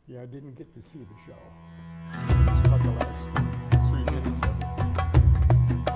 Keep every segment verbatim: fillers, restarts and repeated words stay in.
Yeah, I didn't get to see the show. Just about the last three minutes of it.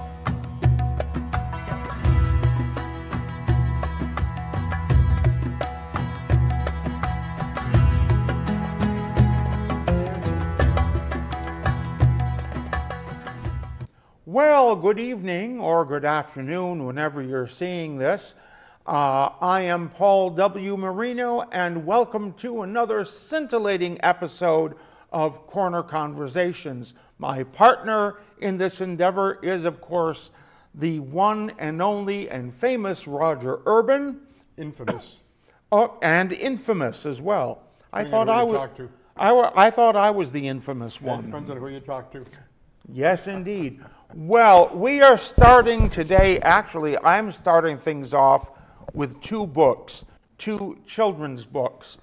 Well, good evening or good afternoon whenever you're seeing this. Uh, I am Paul W. Marino, and welcome to another scintillating episode of Corner Conversations. My partner in this endeavor is, of course, the one and only and famous Roger Urban. Infamous. Oh, and infamous as well. I Depending thought on who I you was. talk to. I, wa- I thought I was the infamous Yeah, it one. depends on who you talk to. Yes, indeed. Well, we are starting today, actually, I'm starting things off with two books, two children's books.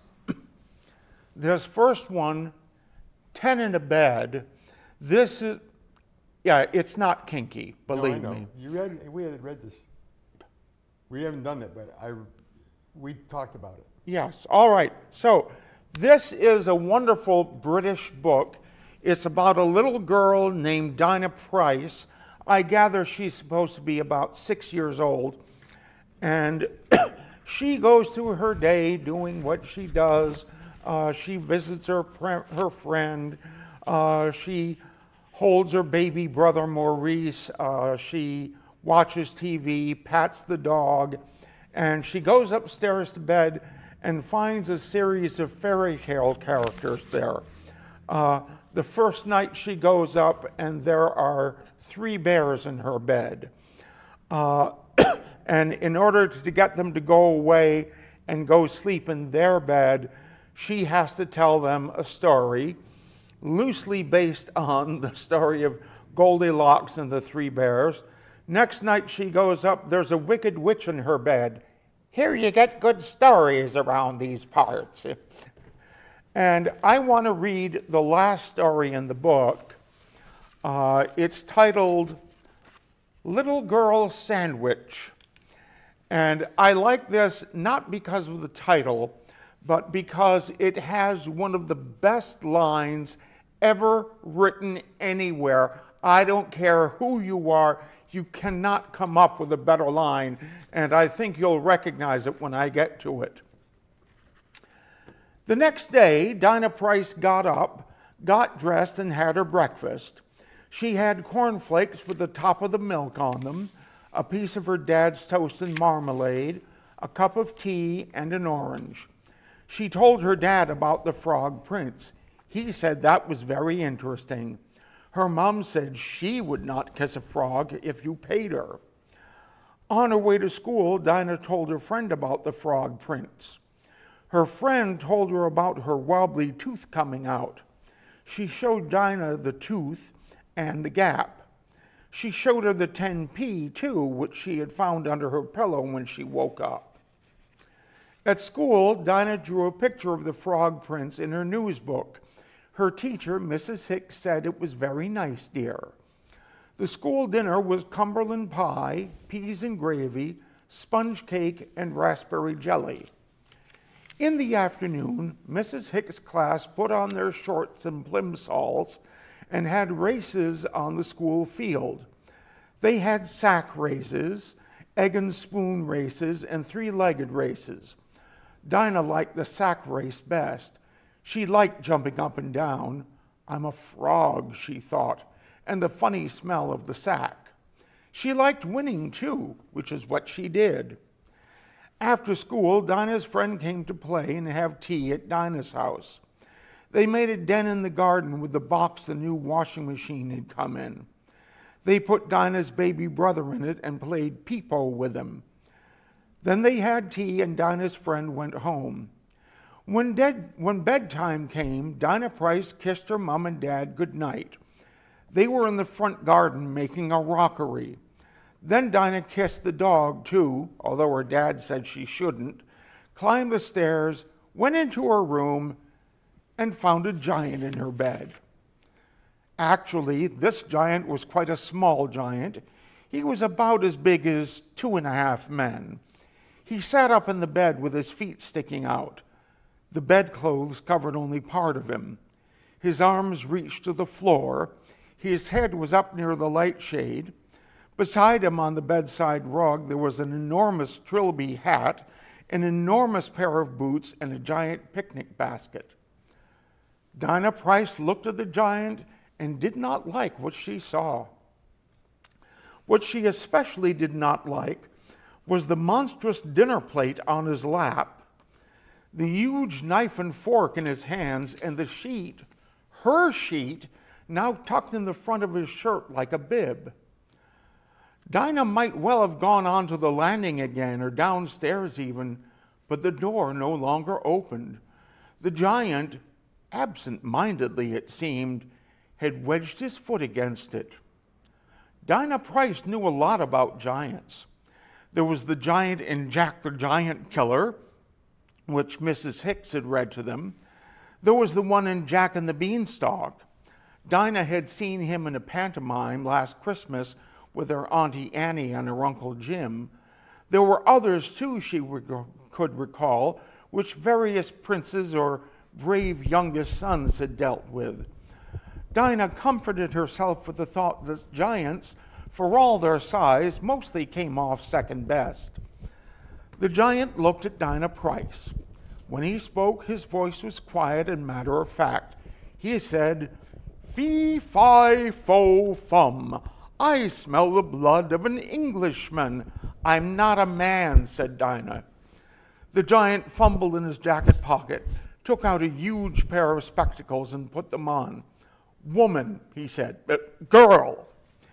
This first one, ten in a Bed. This is, yeah, it's not kinky, believe no, I know. me. You read, we had read this. We haven't done it, but I, we talked about it. Yes, all right. So, this is a wonderful British book. It's about a little girl named Dinah Price. I gather she's supposed to be about six years old. And she goes through her day doing what she does. Uh, she visits her, pre- her friend. Uh, she holds her baby brother Maurice. Uh, she watches T V, pats the dog. And she goes upstairs to bed and finds a series of fairy tale characters there. Uh, the first night she goes up and there are three bears in her bed. Uh, and in order to get them to go away and go sleep in their bed, she has to tell them a story loosely based on the story of Goldilocks and the Three Bears. Next night she goes up, there's a wicked witch in her bed. Here you get good stories around these parts. And I want to read the last story in the book. Uh, it's titled Little Girl Sandwich. And I like this not because of the title, but because it has one of the best lines ever written anywhere. I don't care who you are, you cannot come up with a better line, and I think you'll recognize it when I get to it. The next day, Dinah Price got up, got dressed, and had her breakfast. She had cornflakes with the top of the milk on them, a piece of her dad's toast and marmalade, a cup of tea, and an orange. She told her dad about the Frog Prince. He said that was very interesting. Her mom said she would not kiss a frog if you paid her. On her way to school, Dinah told her friend about the Frog Prince. Her friend told her about her wobbly tooth coming out. She showed Dinah the tooth and the gap. She showed her the ten p, too, which she had found under her pillow when she woke up. At school, Dinah drew a picture of the Frog Prince in her news book. Her teacher, Missus Hicks, said it was very nice, dear. The school dinner was Cumberland pie, peas and gravy, sponge cake, and raspberry jelly. In the afternoon, Missus Hicks' class put on their shorts and plimsolls and had races on the school field. They had sack races, egg and spoon races, and three-legged races. Dinah liked the sack race best. She liked jumping up and down. I'm a frog, she thought, and the funny smell of the sack. She liked winning, too, which is what she did. After school, Dinah's friend came to play and have tea at Dinah's house. They made a den in the garden with the box the new washing machine had come in. They put Dinah's baby brother in it and played peep-o with him. Then they had tea and Dinah's friend went home. When, dead, when bedtime came, Dinah Price kissed her mom and dad goodnight. They were in the front garden making a rockery. Then Dinah kissed the dog, too, although her dad said she shouldn't, climbed the stairs, went into her room, and found a giant in her bed. Actually, this giant was quite a small giant. He was about as big as two and a half men. He sat up in the bed with his feet sticking out. The bedclothes covered only part of him. His arms reached to the floor. His head was up near the light shade. Beside him on the bedside rug, there was an enormous trilby hat, an enormous pair of boots, and a giant picnic basket. Dinah Price looked at the giant and did not like what she saw. What she especially did not like was the monstrous dinner plate on his lap, the huge knife and fork in his hands, and the sheet, her sheet, now tucked in the front of his shirt like a bib. Dinah might well have gone on to the landing again, or downstairs even, but the door no longer opened. The giant, absent-mindedly it seemed, had wedged his foot against it. Dinah Price knew a lot about giants. There was the giant in Jack the Giant Killer, which Missus Hicks had read to them. There was the one in Jack and the Beanstalk. Dinah had seen him in a pantomime last Christmas with her Auntie Annie and her Uncle Jim. There were others, too, she rec- could recall, which various princes or brave youngest sons had dealt with. Dinah comforted herself with the thought that giants, for all their size, mostly came off second best. The giant looked at Dinah Price. When he spoke, his voice was quiet and matter-of-fact. He said, "Fee, fi, fo, fum. I smell the blood of an Englishman. I'm not a man," said Dinah. The giant fumbled in his jacket pocket, took out a huge pair of spectacles and put them on. "Woman," he said. Uh, "girl.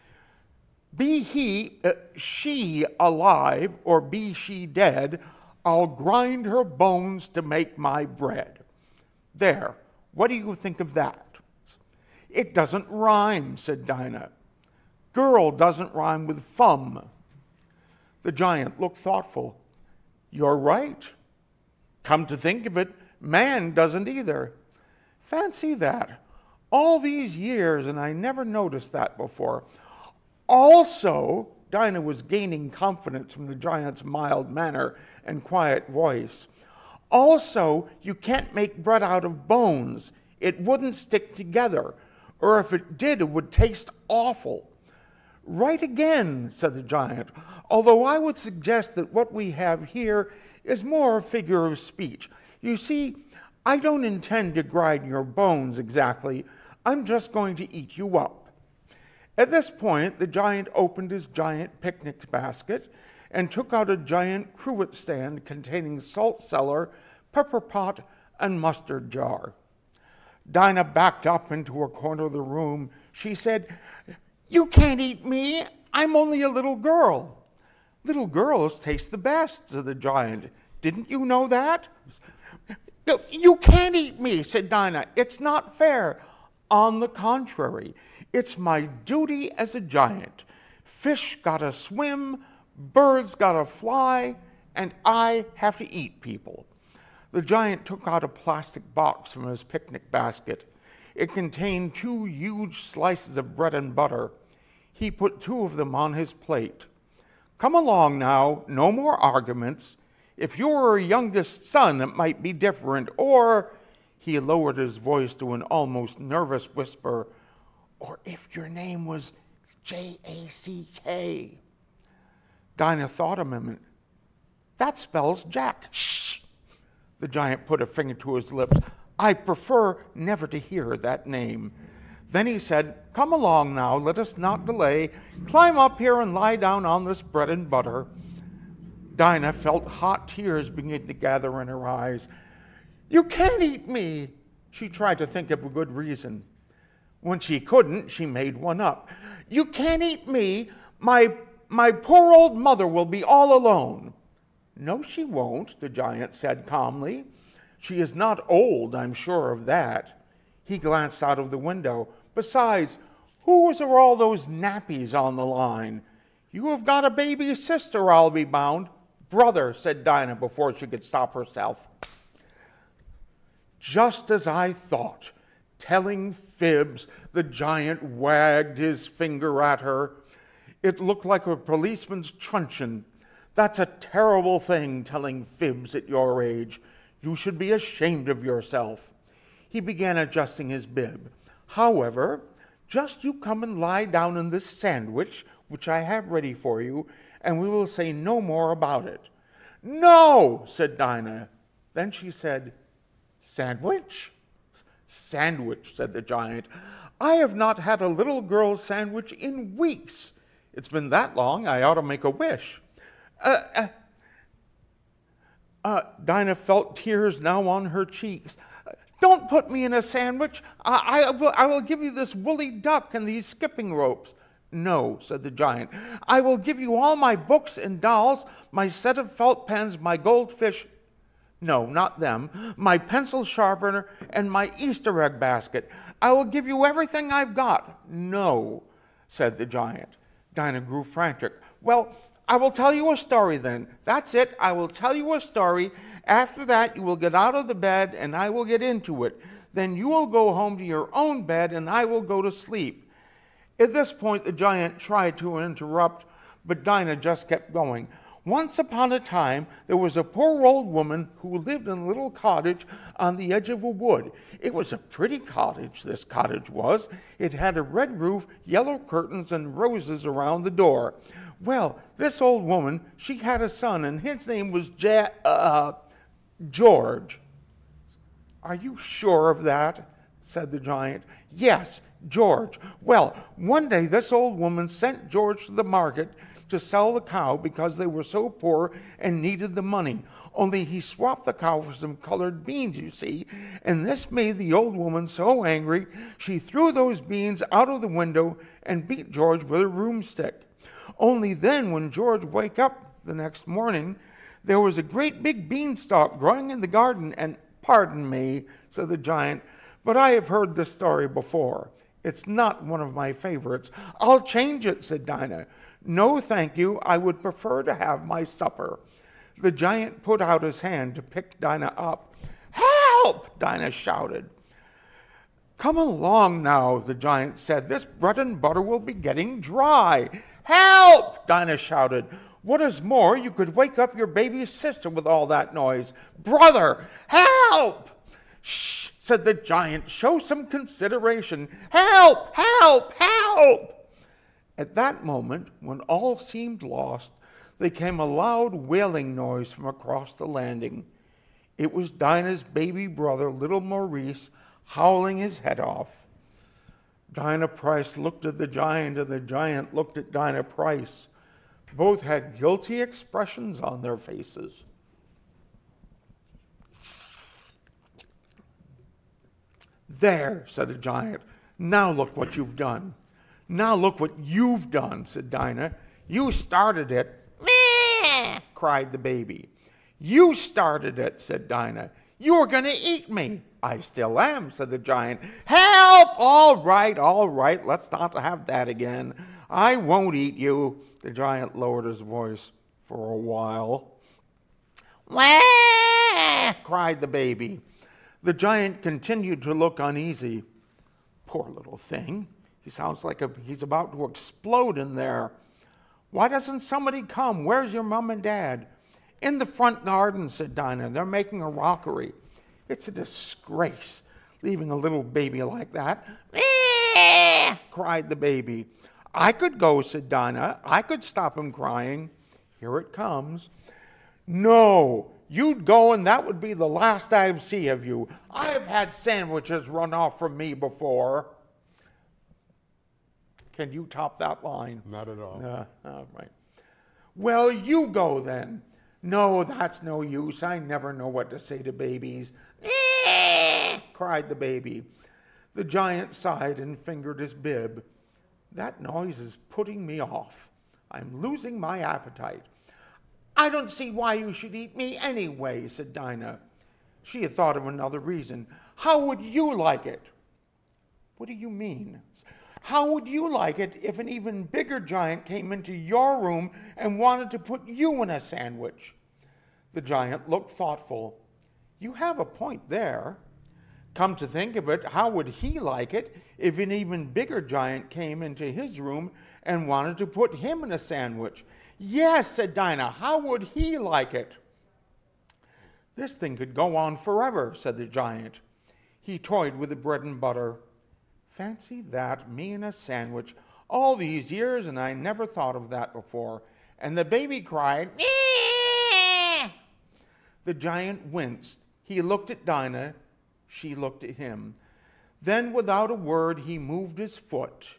Be he, uh, she alive, or be she dead, I'll grind her bones to make my bread." There, what do you think of that? "It doesn't rhyme," said Dinah. "Girl doesn't rhyme with fum." The giant looked thoughtful. "You're right. Come to think of it, man doesn't either. Fancy that. All these years, and I never noticed that before. Also," Dinah was gaining confidence from the giant's mild manner and quiet voice, "also, you can't make bread out of bones. It wouldn't stick together, or if it did, it would taste awful." "Right again," said the giant, "although I would suggest that what we have here is more a figure of speech. You see, I don't intend to grind your bones exactly. I'm just going to eat you up." At this point, the giant opened his giant picnic basket and took out a giant cruet stand containing salt cellar, pepper pot, and mustard jar. Dinah backed up into a corner of the room. She said, "You can't eat me. I'm only a little girl." "Little girls taste the best," said the giant. "Didn't you know that?" "No, you can't eat me," said Dinah. "It's not fair." "On the contrary, it's my duty as a giant. Fish gotta swim, birds gotta fly, and I have to eat people." The giant took out a plastic box from his picnic basket. It contained two huge slices of bread and butter. He put two of them on his plate. "Come along now, no more arguments. If you were a youngest son, it might be different, or," he lowered his voice to an almost nervous whisper, "or if your name was J A C K. Dinah thought a moment. "That spells Jack." "Shh!" The giant put a finger to his lips. "I prefer never to hear that name." Then he said, "Come along now, let us not delay. Climb up here and lie down on this bread and butter." Dinah felt hot tears begin to gather in her eyes. "You can't eat me." She tried to think of a good reason. When she couldn't, she made one up. "You can't eat me. My, my poor old mother will be all alone." "No, she won't," the giant said calmly. "She is not old, I'm sure of that." He glanced out of the window. "Besides, whose are all those nappies on the line? You have got a baby sister, I'll be bound." "Brother," said Dinah before she could stop herself. Just as I thought. Telling fibs, the giant wagged his finger at her. It looked like a policeman's truncheon. "That's a terrible thing, telling fibs at your age. You should be ashamed of yourself." He began adjusting his bib. "However, just you come and lie down in this sandwich, which I have ready for you, and we will say no more about it." "No," said Dinah. Then she said, "Sandwich?" "Sandwich," said the giant. "I have not had a little girl's sandwich in weeks. It's been that long, I ought to make a wish." Uh, uh, uh, Dinah felt tears now on her cheeks. "Don't put me in a sandwich. I, I, will, I will give you this woolly duck and these skipping ropes." "No," said the giant. "I will give you all my books and dolls, my set of felt pens, my goldfish—" "No, not them. My pencil sharpener and my Easter egg basket. I will give you everything I've got." "No," said the giant. Dinah grew frantic. "Well, I will tell you a story then. That's it. I will tell you a story. After that, you will get out of the bed and I will get into it. Then you will go home to your own bed and I will go to sleep." At this point, the giant tried to interrupt, but Dinah just kept going. "Once upon a time, there was a poor old woman who lived in a little cottage on the edge of a wood. It was a pretty cottage, this cottage was. It had a red roof, yellow curtains, and roses around the door. Well, this old woman, she had a son, and his name was ja- uh, George." "Are you sure of that?" said the giant. "Yes, George. Well, one day this old woman sent George to the market to sell the cow because they were so poor and needed the money. Only he swapped the cow for some colored beans, you see, and this made the old woman so angry she threw those beans out of the window and beat George with a broomstick. Only then, when George woke up the next morning, there was a great big beanstalk growing in the garden, and—" "Pardon me," said the giant, "but I have heard this story before. It's not one of my favorites." "I'll change it," said Dinah. "No, thank you. I would prefer to have my supper." The giant put out his hand to pick Dinah up. "Help!" Dinah shouted. "Come along now," the giant said. "This bread and butter will be getting dry." "Help!" Dinah shouted. "What is more, you could wake up your baby sister with all that noise." "Brother, help!" "Shh," said the giant. "Show some consideration. Help! Help! Help!" At that moment, when all seemed lost, there came a loud wailing noise from across the landing. It was Dinah's baby brother, little Maurice, howling his head off. Dinah Price looked at the giant, and the giant looked at Dinah Price. Both had guilty expressions on their faces. "There," said the giant. "Now look what you've done." "Now look what you've done," said Dinah. "You started it." "Meh!" cried the baby. "You started it," said Dinah. "You were going to eat me." "I still am," said the giant. "Help! All right, all right. Let's not have that again. I won't eat you." The giant lowered his voice for a while. "Wah!" cried the baby. The giant continued to look uneasy. "Poor little thing. He sounds like a, he's about to explode in there. Why doesn't somebody come? Where's your mom and dad?" "In the front garden," said Dinah. "They're making a rockery. It's a disgrace, leaving a little baby like that." "Eh!" cried the baby. "I could go," said Dinah. "I could stop him crying. Here it comes." "No, you'd go and that would be the last I'd see of you. I've had sandwiches run off from me before." Can you top that line? Not at all. Uh, all right. "Well, you go then." "No, that's no use. I never know what to say to babies." "Eh!" cried the baby. The giant sighed and fingered his bib. "That noise is putting me off. I'm losing my appetite." "I don't see why you should eat me anyway," said Dinah. She had thought of another reason. "How would you like it?" "What do you mean?" "How would you like it if an even bigger giant came into your room and wanted to put you in a sandwich?" The giant looked thoughtful. "You have a point there. Come to think of it, how would he like it if an even bigger giant came into his room and wanted to put him in a sandwich?" "Yes," said Dinah, "how would he like it?" "This thing could go on forever," said the giant. He toyed with the bread and butter. "Fancy that, me and a sandwich all these years, and I never thought of that before." And the baby cried, "Meow." The giant winced. He looked at Dinah. She looked at him. Then, without a word, he moved his foot,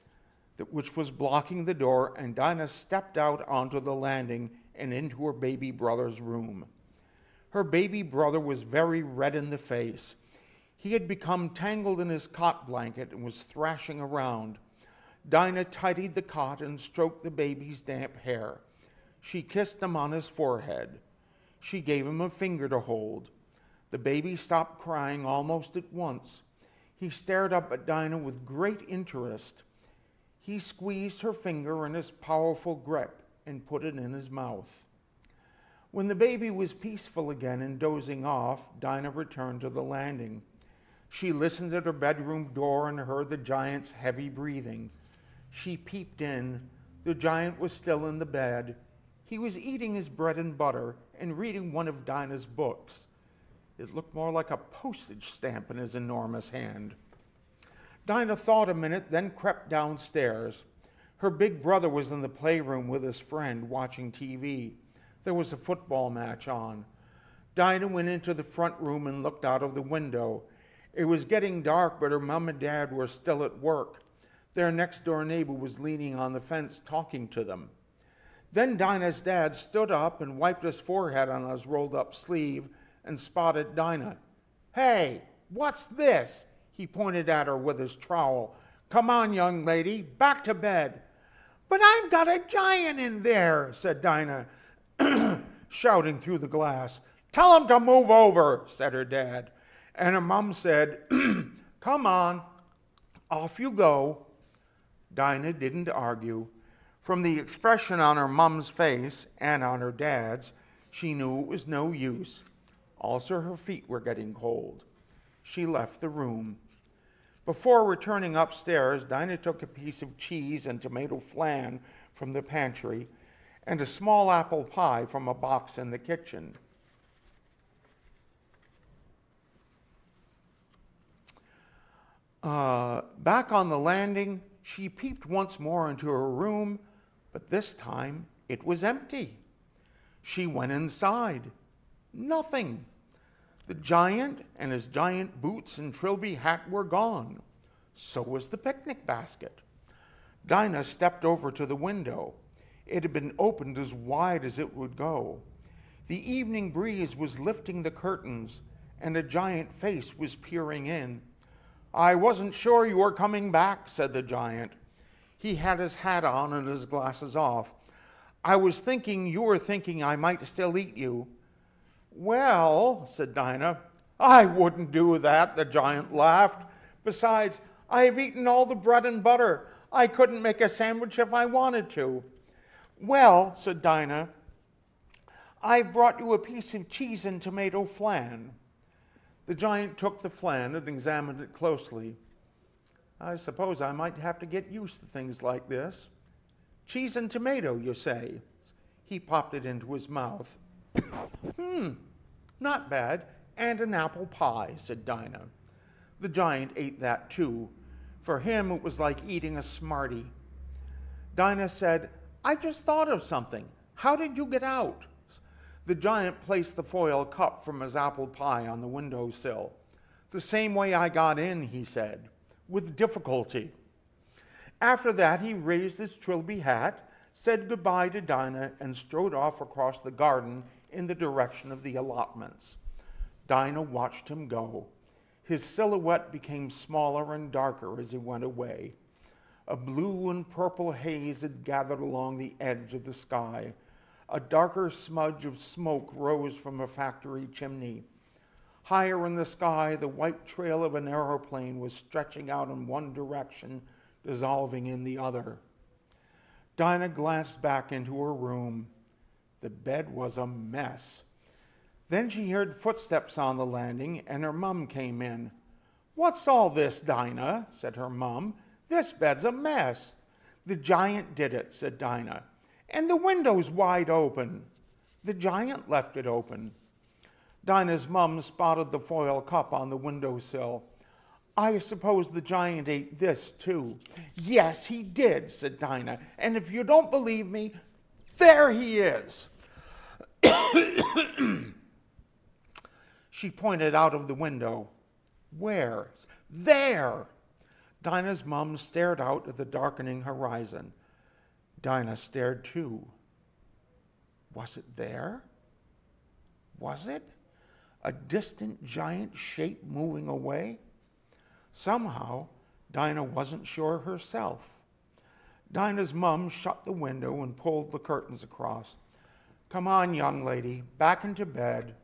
which was blocking the door, and Dinah stepped out onto the landing and into her baby brother's room. Her baby brother was very red in the face. He had become tangled in his cot blanket and was thrashing around. Dinah tidied the cot and stroked the baby's damp hair. She kissed him on his forehead. She gave him a finger to hold. The baby stopped crying almost at once. He stared up at Dinah with great interest. He squeezed her finger in his powerful grip and put it in his mouth. When the baby was peaceful again and dozing off, Dinah returned to the landing. She listened at her bedroom door and heard the giant's heavy breathing. She peeped in. The giant was still in the bed. He was eating his bread and butter and reading one of Dinah's books. It looked more like a postage stamp in his enormous hand. Dinah thought a minute, then crept downstairs. Her big brother was in the playroom with his friend watching T V. There was a football match on. Dinah went into the front room and looked out of the window. It was getting dark, but her mom and dad were still at work. Their next-door neighbor was leaning on the fence talking to them. Then Dinah's dad stood up and wiped his forehead on his rolled-up sleeve and spotted Dinah. "Hey, what's this?" He pointed at her with his trowel. "Come on, young lady, back to bed." "But I've got a giant in there," said Dinah, shouting through the glass. "Tell him to move over," said her dad. And her mom said, "Come on, off you go." Dinah didn't argue. From the expression on her mom's face and on her dad's, she knew it was no use. Also, her feet were getting cold. She left the room. Before returning upstairs, Dinah took a piece of cheese and tomato flan from the pantry and a small apple pie from a box in the kitchen. Uh, back on the landing, she peeped once more into her room, but this time it was empty. She went inside. Nothing. The giant and his giant boots and trilby hat were gone. So was the picnic basket. Dinah stepped over to the window. It had been opened as wide as it would go. The evening breeze was lifting the curtains, and a giant face was peering in. "I wasn't sure you were coming back," said the giant. He had his hat on and his glasses off. "I was thinking you were thinking I might still eat you." "Well," said Dinah. "I wouldn't do that," the giant laughed. "Besides, I have eaten all the bread and butter. I couldn't make a sandwich if I wanted to." "Well," said Dinah, "I've brought you a piece of cheese and tomato flan." The giant took the flan and examined it closely. "I suppose I might have to get used to things like this. Cheese and tomato, you say?" He popped it into his mouth. "Hmm, not bad. And an apple pie," said Dinah. The giant ate that too. For him, it was like eating a Smartie. Dinah said, "I just thought of something. How did you get out?" The giant placed the foil cup from his apple pie on the windowsill. "The same way I got in," he said, "with difficulty." After that, he raised his trilby hat, said goodbye to Dinah, and strode off across the garden in the direction of the allotments. Dinah watched him go. His silhouette became smaller and darker as he went away. A blue and purple haze had gathered along the edge of the sky. A darker smudge of smoke rose from a factory chimney. Higher in the sky, the white trail of an aeroplane was stretching out in one direction, dissolving in the other. Dinah glanced back into her room. The bed was a mess. Then she heard footsteps on the landing, and her mum came in. "What's all this, Dinah?" said her mum. "This bed's a mess." "The giant did it," said Dinah. "And the window's wide open." "The giant left it open." Dinah's mum spotted the foil cup on the windowsill. I suppose the giant ate this, too. Yes, he did, said Dinah. And if you don't believe me, there he is. She pointed out of the window. Where? There. Dinah's mum stared out at the darkening horizon. Dinah stared too. Was it there? Was it? A distant giant shape moving away? Somehow, Dinah wasn't sure herself. Dinah's mum shut the window and pulled the curtains across. Come on, young lady, back into bed.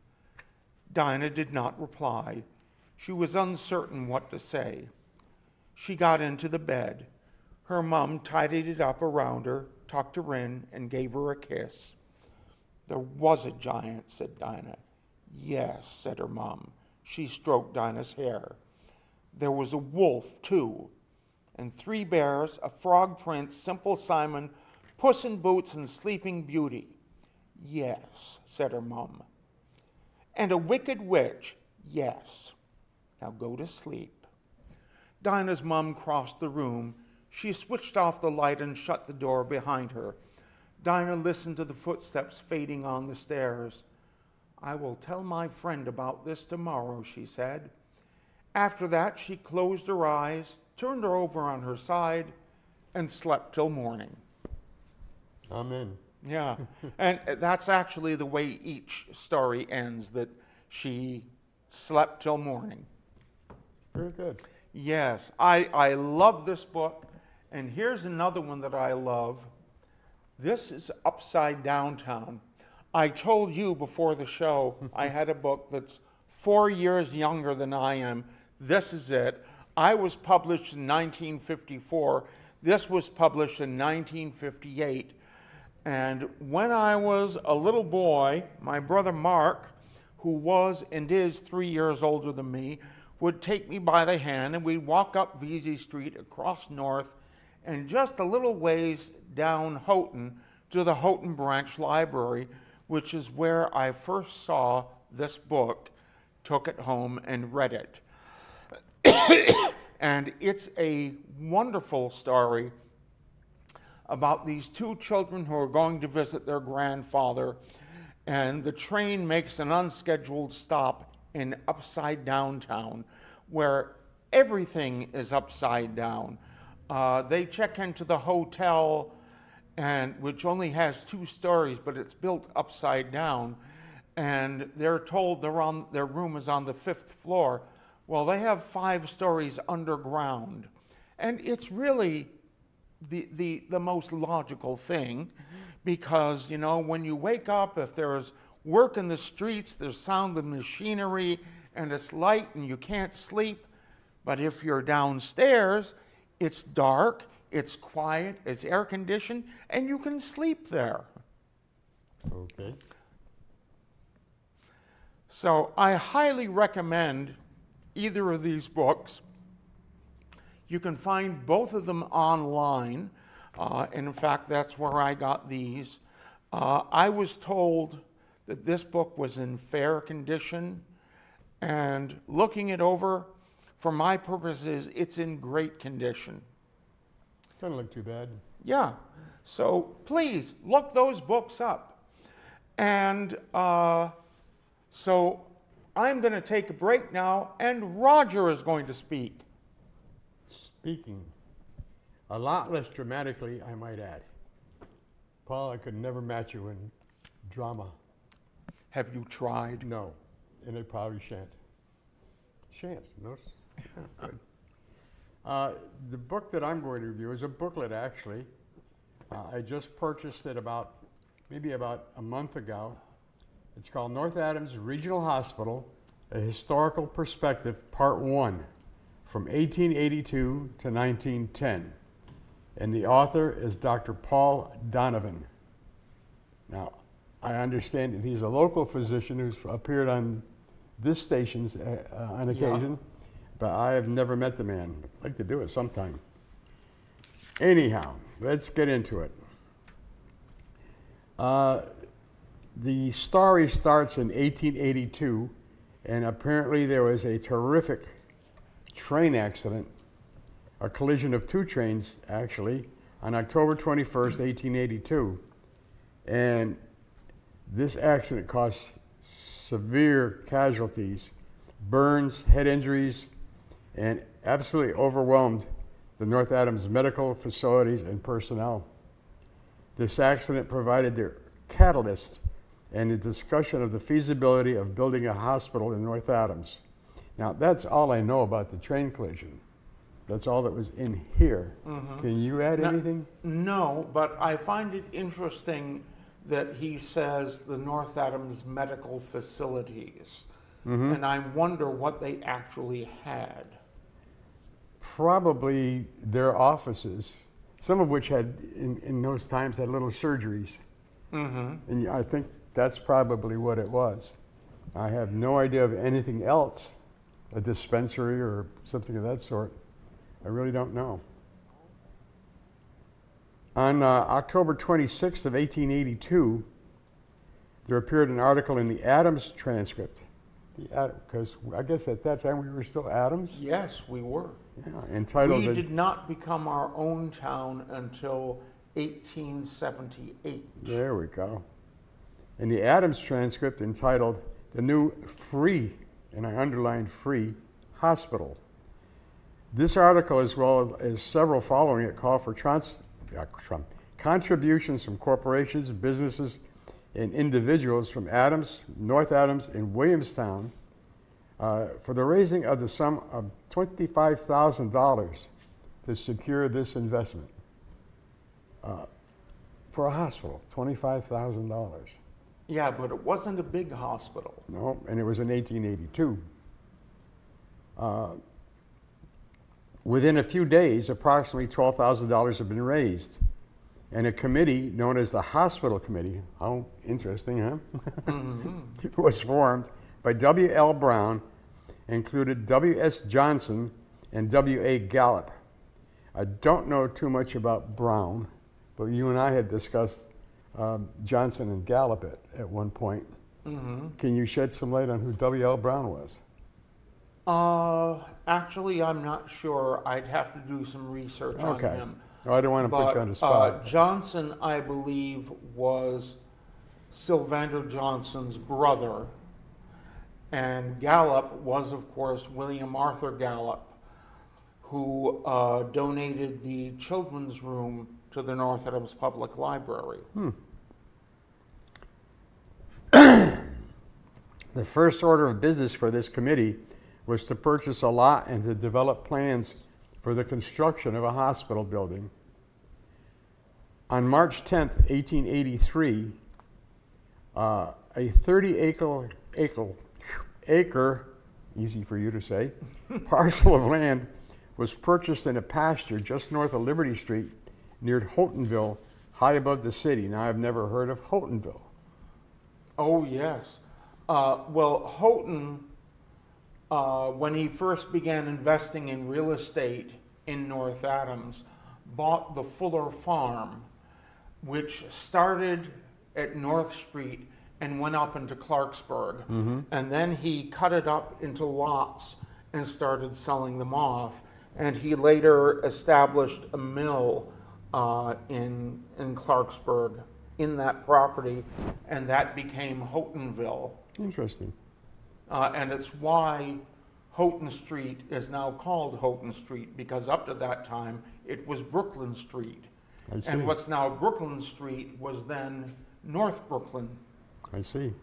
Dinah did not reply. She was uncertain what to say. She got into the bed. Her mum tidied it up around her, tucked her in, and gave her a kiss. There was a giant, said Dinah. Yes, said her mum. She stroked Dinah's hair. There was a wolf, too, and three bears, a frog prince, Simple Simon, Puss in Boots, and Sleeping Beauty. Yes, said her mum. And a wicked witch. Yes. Now go to sleep. Dinah's mum crossed the room. She switched off the light and shut the door behind her. Dinah listened to the footsteps fading on the stairs. I will tell my friend about this tomorrow, she said. After that, she closed her eyes, turned her over on her side, and slept till morning. Amen. Yeah, and that's actually the way each story ends, that she slept till morning. Very good. Yes, I, I love this book, and here's another one that I love. This is Upside Down Town. I told you before the show I had a book that's four years younger than I am. This is it. I was published in nineteen fifty-four. This was published in nineteen fifty-eight. And when I was a little boy, my brother Mark, who was and is three years older than me, would take me by the hand and we'd walk up Vesey Street across North and just a little ways down Houghton to the Houghton Branch Library, which is where I first saw this book, took it home and read it. And it's a wonderful story about these two children who are going to visit their grandfather, and the train makes an unscheduled stop in Upside Down Town, where everything is upside down. Uh, they check into the hotel, and which only has two stories, but it's built upside down, and they're told they're on, their room is on the fifth floor. Well, they have five stories underground, and it's really the, the, the most logical thing, because, you know, when you wake up, if there's work in the streets, there's sound of machinery, and it's light and you can't sleep. But if you're downstairs, it's dark, it's quiet, it's air conditioned, and you can sleep there. Okay. So I highly recommend either of these books. You can find both of them online. Uh, and in fact, that's where I got these. Uh, I was told that this book was in fair condition, and looking it over, for my purposes, it's in great condition. Doesn't look too bad. Yeah, so please look those books up. And uh, so I'm going to take a break now, and Roger is going to speak. Speaking, a lot less dramatically, I might add. Paul, I could never match you in drama. Have you tried? No, and it probably shan't. Shan't, notice? Yeah, good. Uh, the book that I'm going to review is a booklet, actually. Uh, I just purchased it about, maybe about a month ago. It's called North Adams Regional Hospital, A Historical Perspective, Part One, from eighteen eighty-two to nineteen ten. And the author is Doctor Paul Donovan. Now, I understand that he's a local physician who's appeared on this station uh, uh, on occasion, yeah. But I have never met the man. I'd like to do it sometime. Anyhow, let's get into it. Uh, the story starts in eighteen eighty-two, and apparently there was a terrific train accident, a collision of two trains actually, on October twenty-first, eighteen eighty-two. And this accident caused severe casualties, burns, head injuries, and absolutely overwhelmed the North Adams medical facilities and personnel. This accident provided the catalyst and the discussion of the feasibility of building a hospital in North Adams. Now, that's all I know about the train collision. That's all that was in here. Mm-hmm. Can you add no, anything? No, but I find it interesting that he says the North Adams medical facilities. Mm-hmm. And I wonder what they actually had. Probably their offices, some of which had, in, in those times, had little surgeries. Mm-hmm. And I think that's probably what it was. I have no idea of anything else, a dispensary or something of that sort. I really don't know. On uh, October twenty-sixth of eighteen eighty-two, there appeared an article in the Adams transcript. Because I guess at that time we were still Adams? Yes, we were. Yeah, entitled. We the, did not become our own town until eighteen seventy-eight. There we go. In the Adams transcript entitled The New Free, and I underlined free, Hospital. This article, as well as several following it, call for trans uh, Trump, contributions from corporations, businesses, and individuals from Adams, North Adams, and Williamstown uh, for the raising of the sum of twenty-five thousand dollars to secure this investment uh, for a hospital, twenty-five thousand dollars. Yeah, but it wasn't a big hospital. No, and it was in eighteen eighty-two. Uh, within a few days, approximately twelve thousand dollars had been raised. And a committee known as the Hospital Committee, how interesting, huh? Mm-hmm. was formed by W L Brown, included W S Johnson and W A Gallup. I don't know too much about Brown, but you and I had discussed um, Johnson and Gallup at, at one point. Mm-hmm. Can you shed some light on who W L Brown was? Uh, actually, I'm not sure. I'd have to do some research okay. on him. Oh, I don't want to but, put you on the spot. Uh, Johnson, I believe, was Sylvander Johnson's brother. And Gallup was, of course, William Arthur Gallup, who uh, donated the children's room to the North Adams Public Library. Hmm. The first order of business for this committee was to purchase a lot and to develop plans for the construction of a hospital building. On March tenth, eighteen eighty-three, uh, a thirty acre, acre, acre, easy for you to say, parcel of land was purchased in a pasture just north of Liberty Street near Houghtonville, high above the city. Now, I've never heard of Houghtonville. Oh, yes. Uh, well, Houghton, Uh, when he first began investing in real estate in North Adams, bought the Fuller Farm, which started at North Street and went up into Clarksburg. Mm-hmm. And then he cut it up into lots and started selling them off. And he later established a mill uh, in, in Clarksburg in that property, and that became Houghtonville. Interesting. Uh, and it's why Houghton Street is now called Houghton Street, because up to that time it was Brooklyn Street. I see. And what's now Brooklyn Street was then North Brooklyn. I see.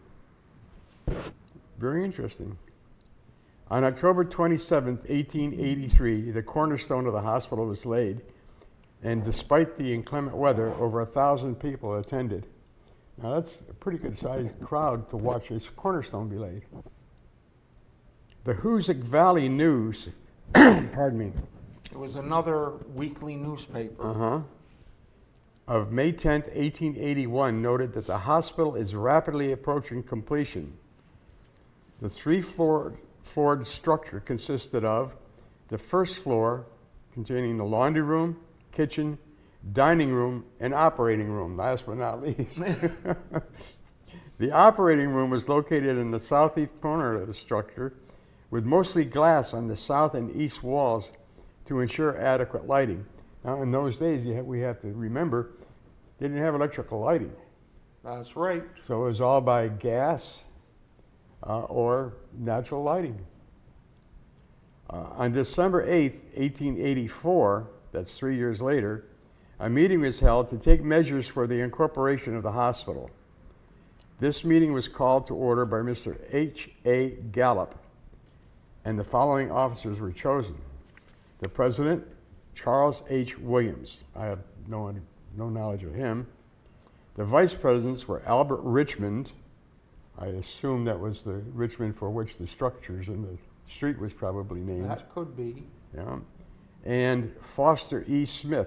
Very interesting. On October twenty-seventh, eighteen eighty-three, the cornerstone of the hospital was laid, and despite the inclement weather, over a thousand people attended. Now that's a pretty good sized crowd to watch this cornerstone be laid. The Hoosick Valley News, pardon me. It was another weekly newspaper. Uh-huh. Of May tenth, eighteen eighty-one, noted that the hospital is rapidly approaching completion. The three-floored floored structure consisted of the first floor containing the laundry room, kitchen, dining room, and operating room, last but not least. The operating room was located in the southeast corner of the structure, with mostly glass on the south and east walls to ensure adequate lighting. Now, in those days, you have, we have to remember, they didn't have electrical lighting. That's right. So it was all by gas uh, or natural lighting. Uh, on December eighth, eighteen eighty-four, that's three years later, a meeting was held to take measures for the incorporation of the hospital. This meeting was called to order by Mister H A Gallup, and the following officers were chosen. The president, Charles H. Williams. I have no, no knowledge of him. The vice presidents were Albert Richmond. I assume that was the Richmond for which the structures in the street was probably named. That could be. Yeah. And Foster E. Smith.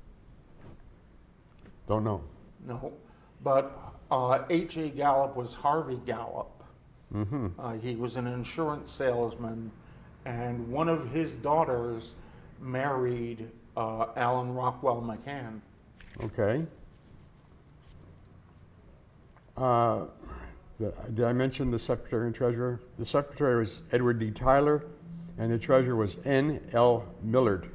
Don't know. No, but uh, H A Gallup was Harvey Gallup. Mm-hmm. Uh, he was an insurance salesman, and one of his daughters married uh, Alan Rockwell McCann. Okay. Uh, the, did I mention the secretary and treasurer? The secretary was Edward D. Tyler, and the treasurer was N. L. Millard.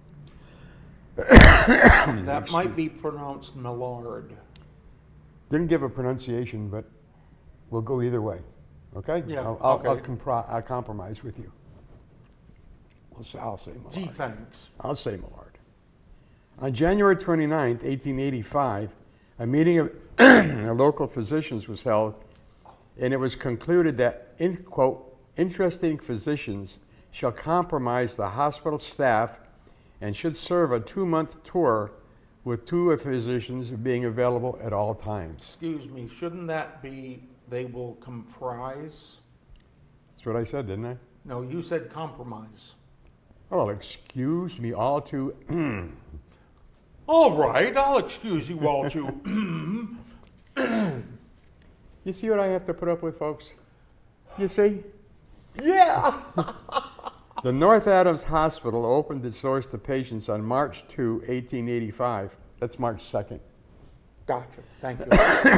That might be pronounced Millard. Didn't give a pronunciation, but we'll go either way. Okay? Yeah, I'll, I'll, okay. I'll, compri- I'll compromise with you. We'll say, I'll say Millard. Gee, thanks. I'll say Millard. On January twenty-ninth, eighteen eighty-five, a meeting of local physicians was held, and it was concluded that, in quote, interesting physicians shall compromise the hospital staff and should serve a two-month tour with two physicians being available at all times. Excuse me, shouldn't that be they will comprise? That's what I said, didn't I? No, you said compromise. Oh, excuse me, all too. All right, I'll excuse you all too. You see what I have to put up with, folks? You see? Yeah. The North Adams Hospital opened its doors to patients on March second, eighteen eighty-five. That's March second. Gotcha. Thank you.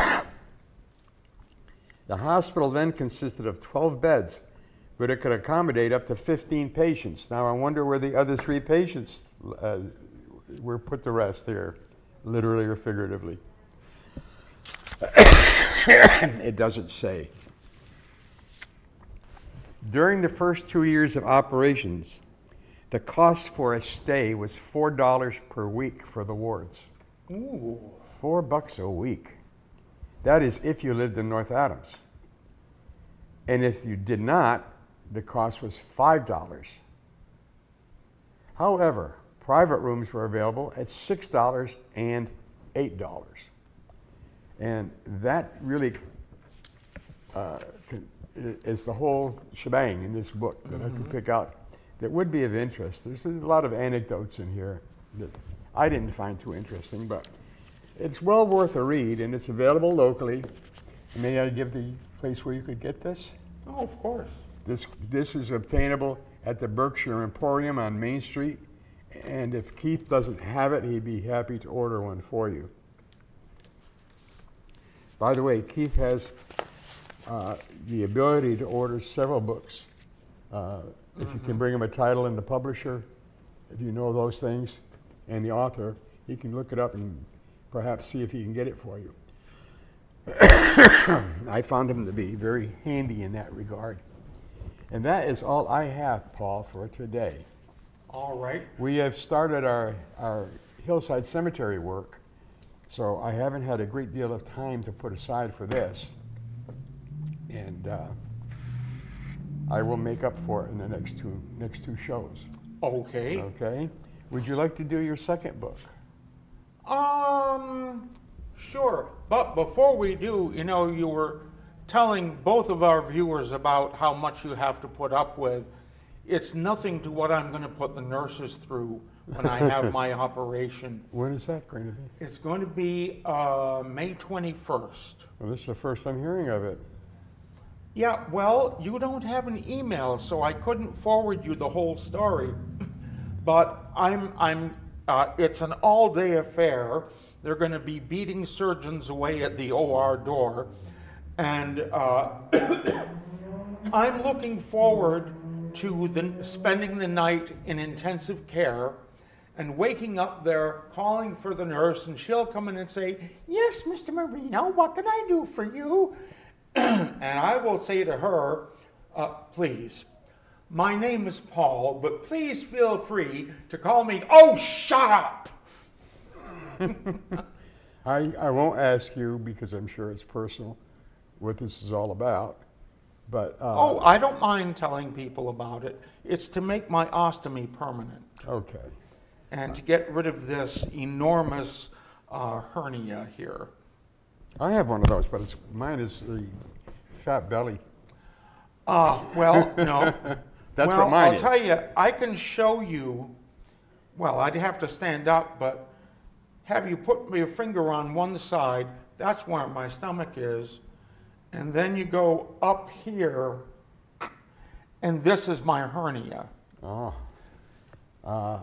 The hospital then consisted of twelve beds, but it could accommodate up to fifteen patients. Now, I wonder where the other three patients uh, were put to rest here, literally or figuratively. It doesn't say. During the first two years of operations, the cost for a stay was four dollars per week for the wards. Ooh. Four bucks a week. That is if you lived in North Adams. And if you did not, the cost was five dollars. However, private rooms were available at six dollars and eight dollars. And that really uh, can, is the whole shebang in this book that mm-hmm. I could pick out that would be of interest. There's a lot of anecdotes in here that I didn't find too interesting, but it's well worth a read, and it's available locally. May I give the place where you could get this? Oh, of course. This, this is obtainable at the Berkshire Emporium on Main Street, and if Keith doesn't have it, he'd be happy to order one for you. By the way, Keith has uh, the ability to order several books. Uh, if you can bring him a title and the publisher, if you know those things, and the author, he can look it up and perhaps see if he can get it for you. I found him to be very handy in that regard. And that is all I have, Paul, for today. All right. We have started our, our Hillside Cemetery work, so I haven't had a great deal of time to put aside for this. And uh, I will make up for it in the next two, next two shows. Okay. Okay. Would you like to do your second book? Um, sure. But before we do, you know, you were telling both of our viewers about how much you have to put up with. It's nothing to what I'm going to put the nurses through when I have my operation. When is that going to be? It's going to be uh, May twenty-first. Well, this is the first I'm hearing of it. Yeah, well, you don't have an email, so I couldn't forward you the whole story. But I'm, I'm, uh, it's an all-day affair. They're going to be beating surgeons away at the O R door. And uh, I'm looking forward to the, spending the night in intensive care and waking up there, calling for the nurse, and she'll come in and say, "Yes, Mister Marino, what can I do for you?" And I will say to her, uh, "Please, my name is Paul, but please feel free to call me," "Oh, shut up!" I, I won't ask you, because I'm sure it's personal, what this is all about. But uh, Oh, I don't mind telling people about it. It's to make my ostomy permanent okay. and to get rid of this enormous uh, hernia here. I have one of those, but it's, mine is the fat belly. Uh, well, no. That's well, what mine I'll is. tell you, I can show you, well, I'd have to stand up, but have you put your finger on one side, that's where my stomach is, and then you go up here, and this is my hernia. Oh. Uh,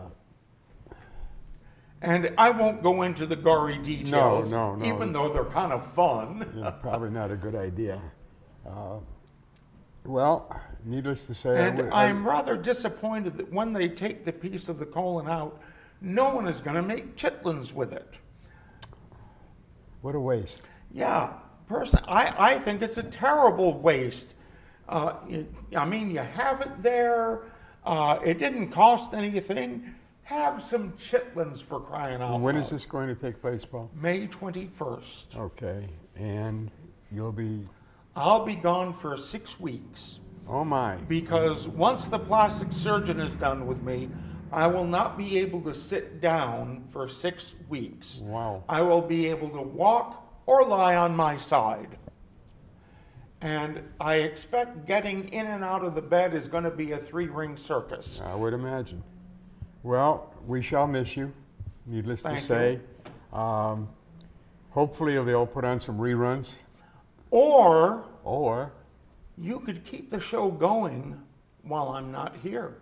And I won't go into the gory details, no, no, even it's- though they're kind of fun. yeah, probably not a good idea. Uh, well, needless to say, I And would- I- I'm rather disappointed that when they take the piece of the colon out, no one is going to make chitlins with it. what a waste. Yeah, person, I, I think it's a terrible waste. Uh, you- I mean, you have it there. Uh, it didn't cost anything. Have some chitlins, for crying out When loud. is this going to take place, Paul? May twenty-first. Okay, and you'll be, I'll be gone for six weeks oh my. because once the plastic surgeon is done with me, I will not be able to sit down for six weeks. Wow. I will be able to walk or lie on my side. And I expect getting in and out of the bed is going to be a three-ring circus. I would imagine. Well, we shall miss you, needless Thank to say. Um, hopefully they'll put on some reruns, Or or you could keep the show going while I'm not here.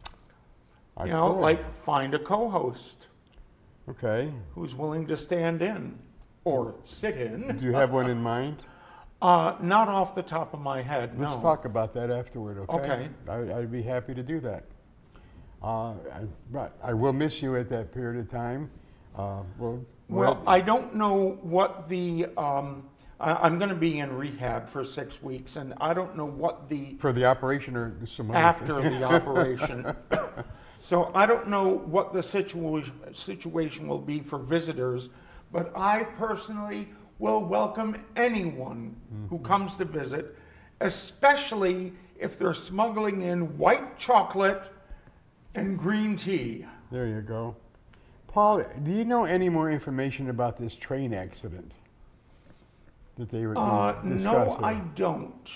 I You know, could. like find a co-host Okay. who's willing to stand in or sit in. Do you have one in mind? Uh, not off the top of my head, Let's no. talk about that afterward, okay? Okay. I, I'd be happy to do that. Uh, I, but I will miss you at that period of time. Uh, we'll, Well, we'll- I don't know what the, um, I, I'm going to be in rehab for six weeks, and I don't know what the, for the operation or some other after thing? the operation. So I don't know what the situation, situation will be for visitors, but I personally will welcome anyone who comes to visit, especially if they're smuggling in white chocolate and green tea. There you go. Paul, do you know any more information about this train accident that they were Uh, discussing? no, I don't.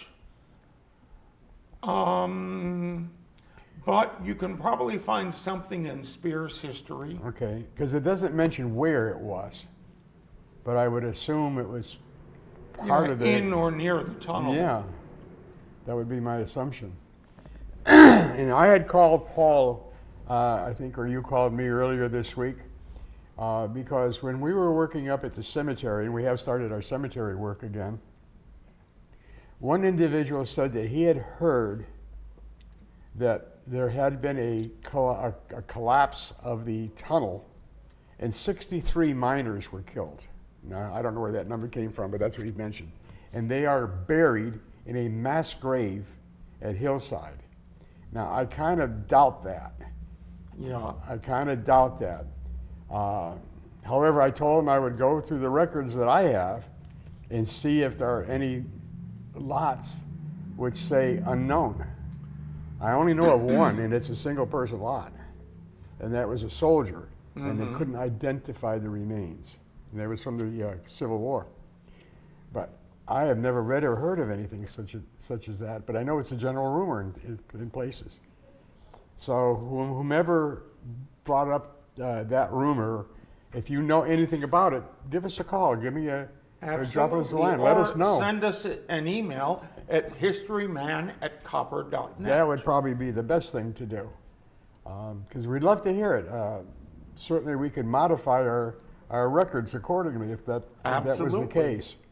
Um, but you can probably find something in Spears history. Okay, because it doesn't mention where it was, but I would assume it was part Yeah, of the in or near the tunnel. Yeah, that would be my assumption. And I had called Paul, uh, I think, or you called me earlier this week, uh, because when we were working up at the cemetery, and we have started our cemetery work again, one individual said that he had heard that there had been a, coll- a, a collapse of the tunnel and sixty-three miners were killed. Now, I don't know where that number came from, but that's what he mentioned. And they are buried in a mass grave at Hillside. Now, I kind of doubt that. Yeah. I kind of doubt that. Uh, however, I told him I would go through the records that I have and see if there are any lots which say unknown. I only know of one, and it's a single person lot. And that was a soldier, and they couldn't identify the remains. And that was from the uh, Civil War. But I have never read or heard of anything such, a, such as that, but I know it's a general rumor in, in, in places. So whom- whomever brought up uh, that rumor, if you know anything about it, give us a call, give me a, or drop us a line, let us Or know. send us an email at historyman at copper dot net. That would probably be the best thing to do, because we'd love to hear it. Uh, certainly we could modify our, our records accordingly if that, if that was the Absolutely. case.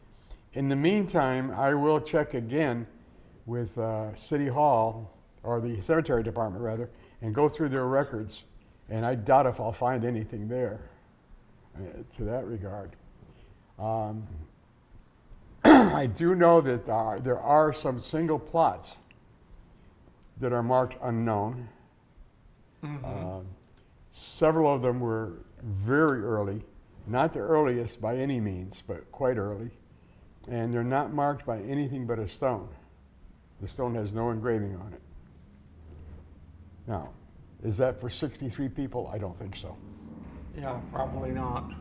In the meantime, I will check again with uh, City Hall, or the Cemetery Department rather, and go through their records. And I doubt if I'll find anything there uh, to that regard. Um, I do know that uh, there are some single plots that are marked unknown. Mm-hmm. Uh, several of them were very early, not the earliest by any means, but quite early. And they're not marked by anything but a stone. The stone has no engraving on it. Now, is that for sixty-three people? I don't think so. Yeah, probably not.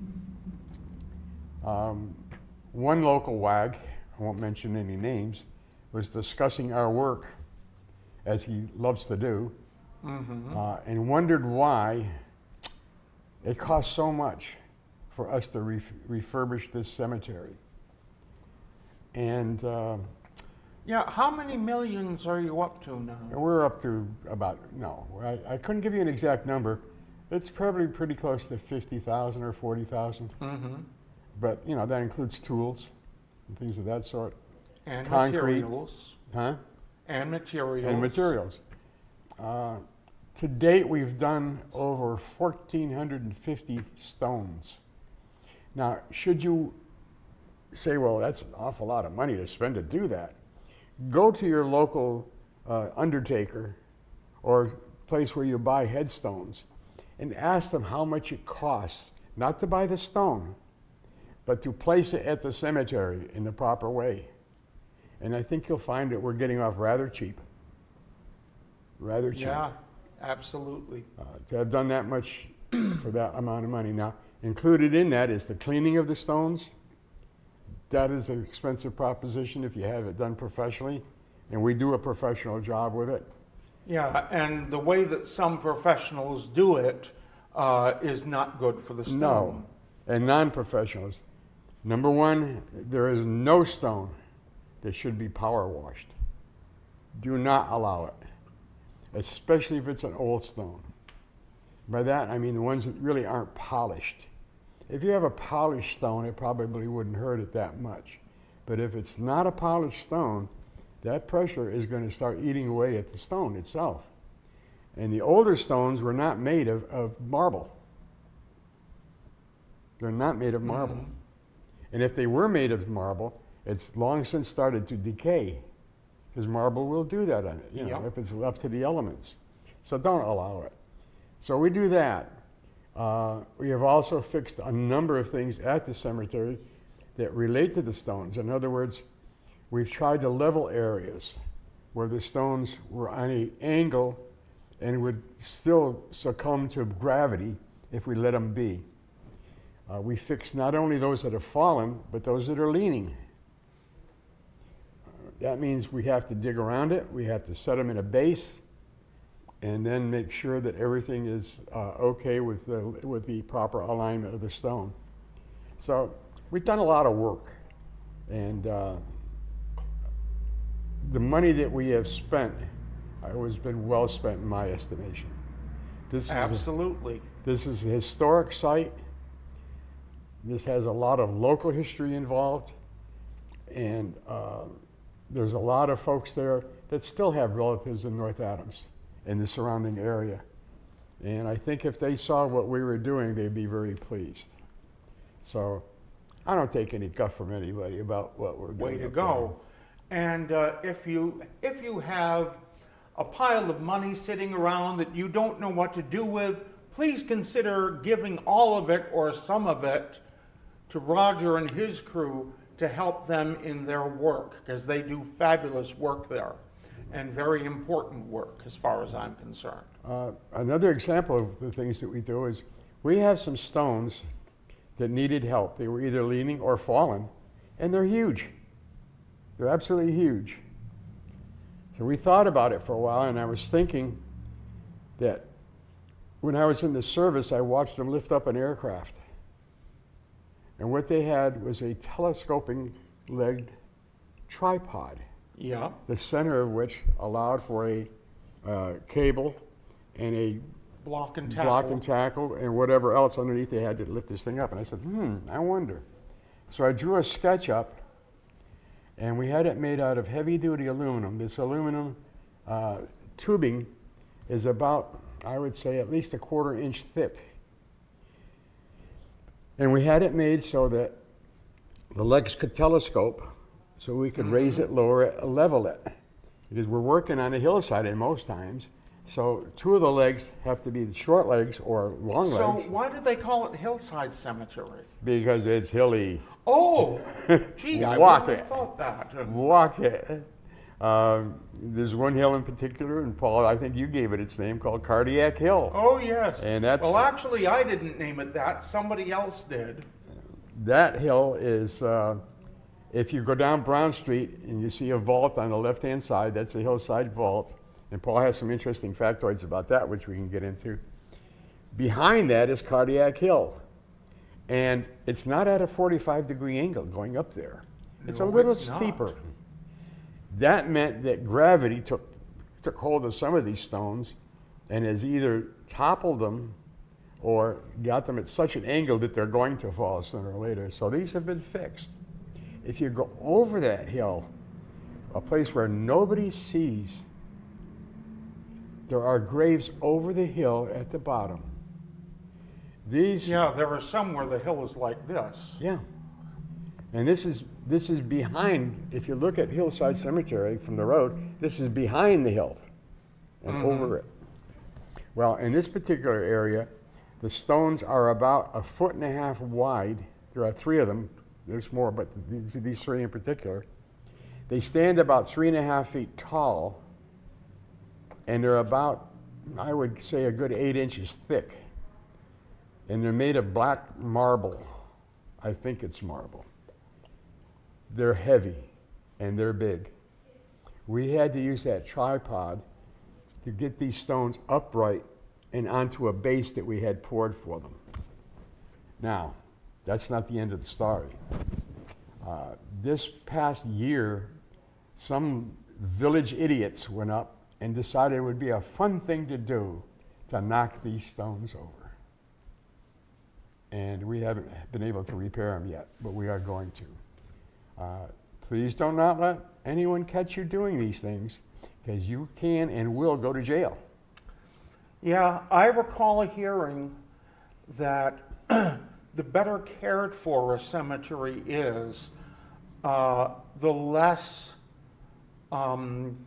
Um, one local wag, I won't mention any names, was discussing our work, as he loves to do, Mm-hmm. uh, and wondered why it cost so much for us to ref refurbish this cemetery. And uh, Yeah, how many millions are you up to now? we're up to about, no, I, I couldn't give you an exact number. It's probably pretty close to fifty thousand or forty thousand. Mm-hmm. But, you know, that includes tools and things of that sort. And Concrete. materials. Huh? And materials. And materials. Uh, to date, we've done over one thousand four hundred fifty stones. Now, should you say, well, that's an awful lot of money to spend to do that, go to your local uh, undertaker or place where you buy headstones and ask them how much it costs, not to buy the stone, but to place it at the cemetery in the proper way. And I think you'll find that we're getting off rather cheap. Rather cheap. Yeah, absolutely. Uh, to have done that much for that amount of money. Now, included in that is the cleaning of the stones. That is an expensive proposition if you have it done professionally, and we do a professional job with it. Yeah, and the way that some professionals do it uh, is not good for the stone. No, and non-professionals. Number one, there is no stone that should be power washed. Do not allow it, especially if it's an old stone. By that, I mean the ones that really aren't polished. If you have a polished stone, it probably wouldn't hurt it that much. But if it's not a polished stone, that pressure is going to start eating away at the stone itself. And the older stones were not made of, of marble. They're not made of marble. Mm-hmm. And if they were made of marble, it's long since started to decay, because marble will do that on it, you know, Yep. if it's left to the elements. So don't allow it. So we do that. Uh, we have also fixed a number of things at the cemetery that relate to the stones. In other words, we've tried to level areas where the stones were on an angle and would still succumb to gravity if we let them be. Uh, we fixed not only those that have fallen, but those that are leaning. Uh, that means we have to dig around it, we have to set them in a base, and then make sure that everything is uh, okay with the, with the proper alignment of the stone. So we've done a lot of work, and uh, the money that we have spent has been well spent in my estimation. This is a- Absolutely. This is a historic site. This has a lot of local history involved, and uh, there's a lot of folks there that still have relatives in North Adams and the surrounding area. And I think if they saw what we were doing, they'd be very pleased. So I don't take any guff from anybody about what we're doing. Way to up go. And uh, if you if you have a pile of money sitting around that you don't know what to do with, please consider giving all of it or some of it to Roger and his crew to help them in their work, because they do fabulous work there and very important work as far as I'm concerned. Uh, another example of the things that we do is we have some stones that needed help. They were either leaning or fallen, and they're huge. They're absolutely huge. So we thought about it for a while, and I was thinking that when I was in the service, I watched them lift up an aircraft. And what they had was a telescoping legged tripod, Yeah. the center of which allowed for a uh, cable and a Block and tackle. block and tackle and whatever else underneath they had to lift this thing up. And I said, hmm, I wonder. So I drew a sketch up And we had it made out of heavy-duty aluminum. This aluminum uh, tubing is about, I would say, at least a quarter inch thick. And we had it made so that the legs could telescope, so we could mm-hmm. raise it, lower it, level it. Because we're working on a hillside in most times, so two of the legs have to be the short legs or long so legs. So why do they call it hillside cemetery? Because it's hilly. Oh, gee, I Walk wouldn't it. have thought that. Walk it. Um, there's one hill in particular, and Paul, I think you gave it its name, called Cardiac Hill. Oh, yes. And that's, well, actually, I didn't name it that. Somebody else did. That hill is, uh, if you go down Brown Street and you see a vault on the left-hand side, that's a hillside vault. And Paul has some interesting factoids about that, which we can get into. Behind that is Cardiac Hill. And it's not at a forty-five degree angle going up there. It's no, a little it's steeper. Not. That meant that gravity took, took hold of some of these stones and has either toppled them or got them at such an angle that they're going to fall sooner or later. So these have been fixed. If you go over that hill, a place where nobody sees, there are graves over the hill at the bottom. These, yeah, there are some where the hill is like this. Yeah. And this is this is behind, if you look at Hillside Cemetery from the road, this is behind the hill and mm-hmm. over it. Well, in this particular area, the stones are about a foot and a half wide. There are three of them. There's more, but these, these three in particular. They stand about three and a half feet tall, and they're about, I would say, a good eight inches thick. And they're made of black marble. I think it's marble. They're heavy, and they're big. We had to use that tripod to get these stones upright and onto a base that we had poured for them. Now, that's not the end of the story. Uh, this past year, some village idiots went up and decided it would be a fun thing to do to knock these stones over. And we haven't been able to repair them yet, but we are going to. Uh, please do not let anyone catch you doing these things, because you can and will go to jail. Yeah, I recall a hearing that the better cared for a cemetery is, uh, the less um,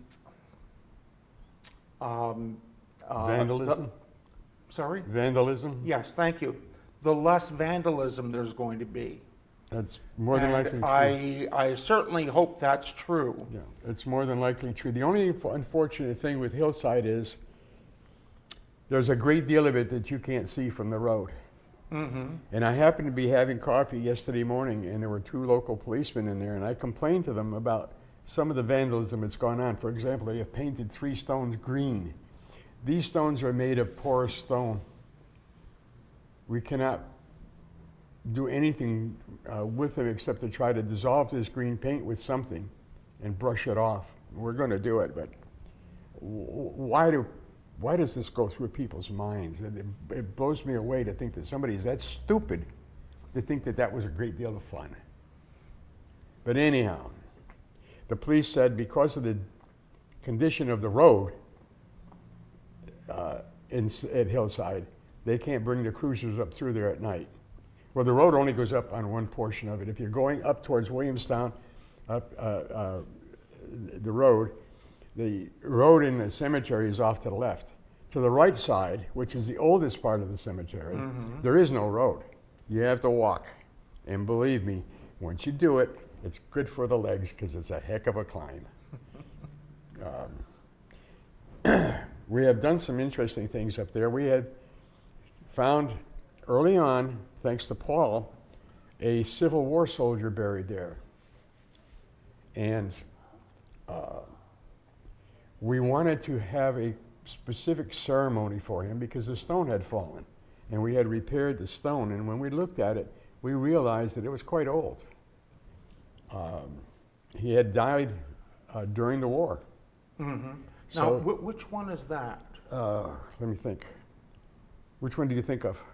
um, uh, vandalism? The, sorry? Vandalism? Yes, thank you. The less vandalism there's going to be. That's more than and likely true. I, I certainly hope that's true. Yeah, it's more than likely true. The only unfortunate thing with Hillside is there's a great deal of it that you can't see from the road. Mm-hmm. And I happened to be having coffee yesterday morning, and there were two local policemen in there, and I complained to them about some of the vandalism that's gone on. For example, they have painted three stones green. These stones are made of porous stone. We cannot do anything uh, with them except to try to dissolve this green paint with something and brush it off. We're going to do it, but why do why does this go through people's minds? It, it blows me away to think that somebody is that stupid to think that that was a great deal of fun. But anyhow, the police said because of the condition of the road uh, in, at Hillside, they can't bring the cruisers up through there at night. Well, the road only goes up on one portion of it. If you're going up towards Williamstown, up uh, uh, the road, the road in the cemetery is off to the left. To the right side, which is the oldest part of the cemetery, mm-hmm. there is no road. You have to walk. And believe me, once you do it, it's good for the legs because it's a heck of a climb. um, we have done some interesting things up there. We had found early on, thanks to Paul, a Civil War soldier buried there. And uh, we wanted to have a specific ceremony for him because the stone had fallen. And we had repaired the stone. And when we looked at it, we realized that it was quite old. Um, he had died uh, during the war. Mm-hmm. So, now, w- which one is that? Uh, let me think. Which one do you think of?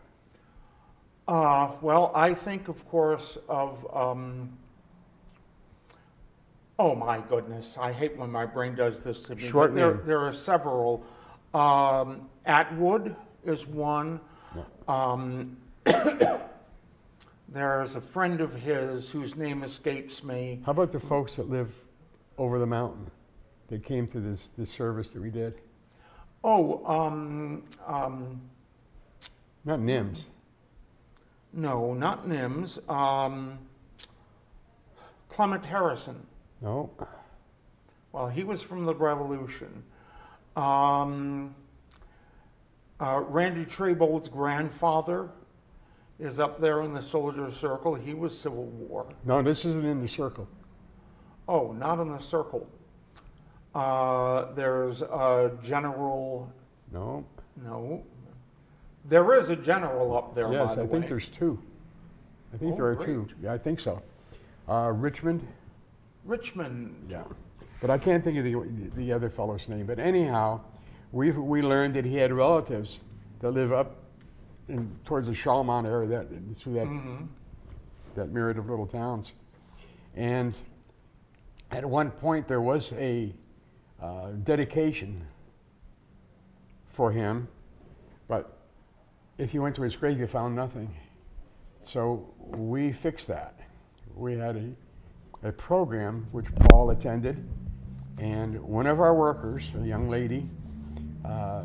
Uh, well, I think, of course, of um, Oh my goodness, I hate when my brain does this to me. Short But there, name. there are several. Um, Atwood is one. Um, there's a friend of his whose name escapes me. How about the folks that live over the mountain? They came to this, this service that we did. Oh, um, um, Not Nims. no, not Nims. Um, Clement Harrison. No. Well, he was from the Revolution. Um, uh, Randy Trebold's grandfather is up there in the Soldier Circle. He was Civil War. No, this isn't in the circle. Oh, not in the circle. Uh, there's a general. No. No. There is a general up there, Yes, by the I way. think there's two. I think Oh, there are great. two. Yeah, I think so. Uh, Richmond. Richmond. Yeah. But I can't think of the, the other fellow's name. But anyhow, we we learned that he had relatives that live up in towards the Shalmont area, that through that Mm-hmm. that myriad of little towns. And at one point there was a uh, dedication for him, but if you went to his grave, you found nothing. So we fixed that. We had a, a program which Paul attended, and one of our workers, a young lady, uh,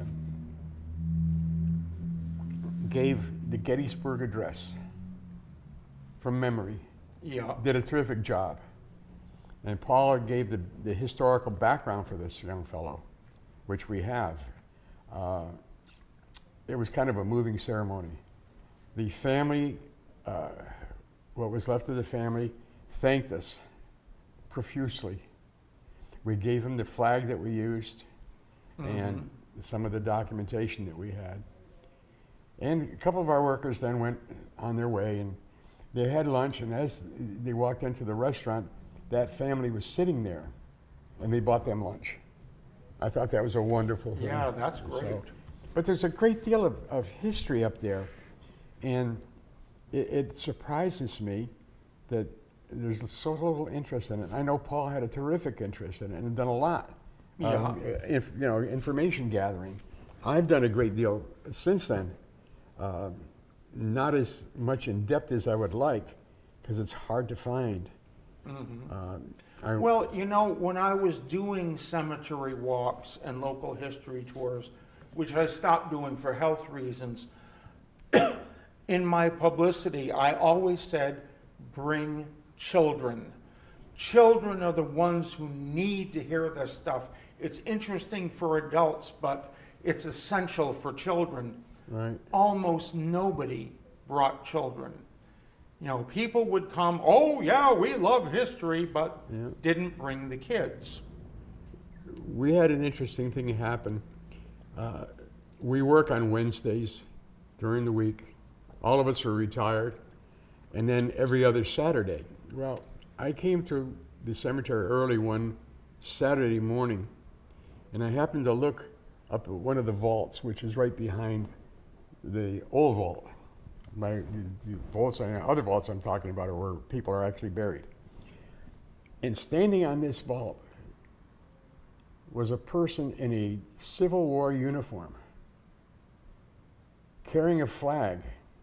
gave the Gettysburg Address from memory. Yeah. Did a terrific job. And Paul gave the, the historical background for this young fellow, which we have. Uh, it was kind of a moving ceremony. The family, uh, what was left of the family, thanked us profusely. We gave him the flag that we used and some of the documentation that we had. And a couple of our workers then went on their way, and they had lunch, and as they walked into the restaurant, that family was sitting there, and they bought them lunch. I thought that was a wonderful thing. Yeah, that's great. So, but there's a great deal of, of history up there, and it, it surprises me that there's so little interest in it. I know Paul had a terrific interest in it and done a lot. Yeah. Um, if, you know, information gathering. I've done a great deal since then. Uh, not as much in depth as I would like, because it's hard to find. Mm-hmm. Uh, I, Well, you know, when I was doing cemetery walks and local history tours, which I stopped doing for health reasons, in my publicity, I always said, bring children. Children are the ones who need to hear this stuff. It's interesting for adults, but it's essential for children. right. Almost nobody brought children. You know, people would come, oh yeah, we love history, but Yeah. didn't bring the kids. We had an interesting thing happen. Uh, we work on Wednesdays during the week. All of us are retired. And then every other Saturday. Well, I came to the cemetery early one Saturday morning, and I happened to look up at one of the vaults, which is right behind the old vault. My, the, the vaults, other vaults I'm talking about are where people are actually buried. And standing on this vault was a person in a Civil War uniform, carrying a flag.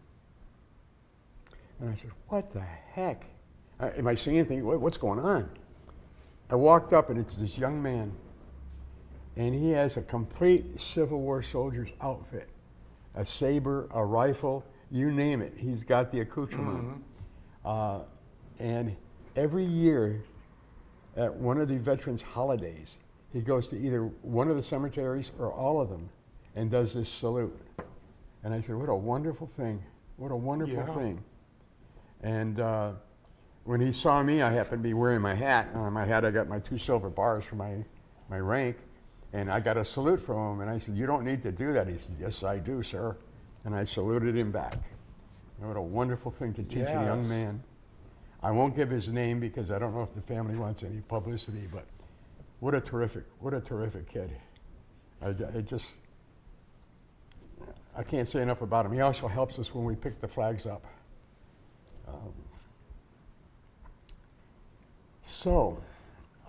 And I said, what the heck? Uh, am I seeing anything? What, what's going on? I walked up, and it's this young man, and he has a complete Civil War soldier's outfit, a saber, a rifle, you name it. He's got the accoutrement. Mm-hmm. Uh, and every year at one of the veterans' holidays, he goes to either one of the cemeteries or all of them and does this salute. And I said, what a wonderful thing. What a wonderful Yeah. thing. And uh, when he saw me, I happened to be wearing my hat. And on my hat, I got my two silver bars for my, my rank. And I got a salute from him. And I said, you don't need to do that. He said, yes, I do, sir. And I saluted him back. And what a wonderful thing to teach a young Yes. man. I won't give his name because I don't know if the family wants any publicity, but what a terrific, what a terrific kid. I, I just, I can't say enough about him. He also helps us when we pick the flags up. Um, so,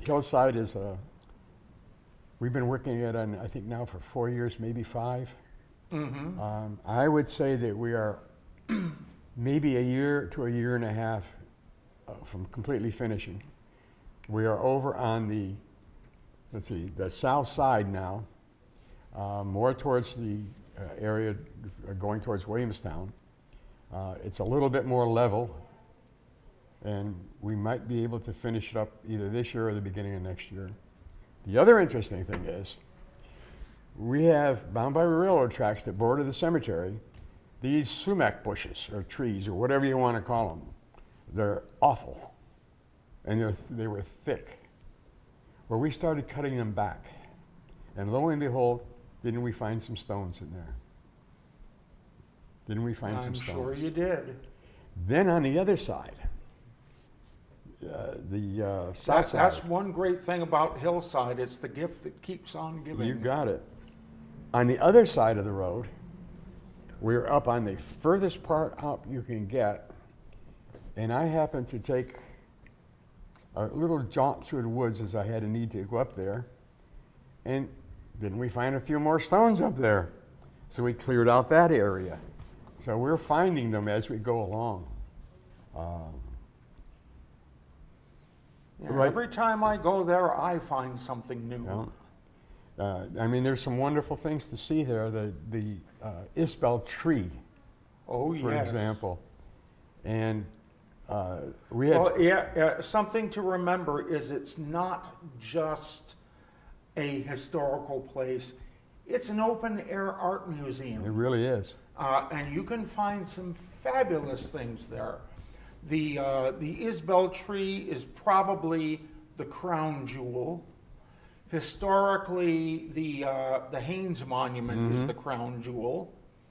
hillside is a, we've been working it on, I think now for four years, maybe five. Mm-hmm. Um, I would say that we are maybe a year to a year and a half uh, from completely finishing. We are over on the, let's see, the south side now, uh, more towards the uh, area uh, going towards Williamstown. Uh, it's a little bit more level, and we might be able to finish it up either this year or the beginning of next year. The other interesting thing is, we have, bound by railroad tracks that border the cemetery, these sumac bushes, or trees, or whatever you want to call them. They're awful, and they're, they were thick. Well, we started cutting them back, and lo and behold, didn't we find some stones in there? Didn't we find some I'm stones? sure you did. Then on the other side, uh, the uh, south That, side. that's one great thing about Hillside. It's the gift that keeps on giving. You got it. On the other side of the road, we're up on the furthest part up you can get, and I happened to take a little jaunt through the woods as I had a need to go up there, and didn't we find a few more stones up there? So we cleared out that area. So we're finding them as we go along. Um, Yeah, right. Every time I go there, I find something new. You know, uh, I mean, there's some wonderful things to see there. The, the uh, Isbell tree, Oh, for yes. example. And uh, we had... Well, yeah, uh, something to remember is it's not just a historical place. It's an open-air art It museum. really is. Uh, and you can find some fabulous things there. The, uh, the Isbell tree is probably the crown jewel. Historically, the, uh, the Haynes Monument Mm-hmm. is the crown jewel.